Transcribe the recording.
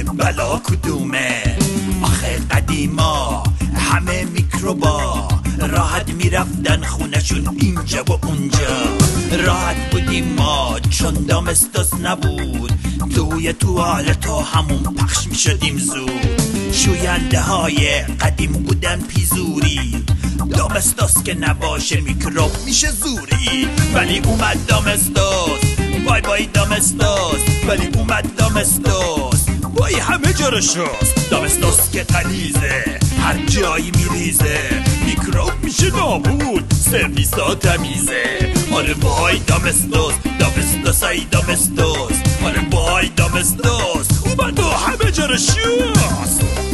بلا کدومه؟ آخه قدیما همه میکروبا راحت میرفتن خونشون اینجا و اونجا. راحت بودیم ما چون دامستوس نبود، توی توالت و همون پخش میشدیم زود. شوینده های قدیم بودن پیزوری، دامستوس که نباشه میکروب میشه زوری. ولی اومد دامستوس، وای وای دامستوس، ولی اومد دامستوس، وای همه جا رو شست. دامستوس که غلیظه هر جایی میریزه، میکروب میشه نابود، سرویس ها تمیزه. آره وای دامستوس، دامستوس ای دامستوس، آره وای دامستوس اومد و همه جا رو شست.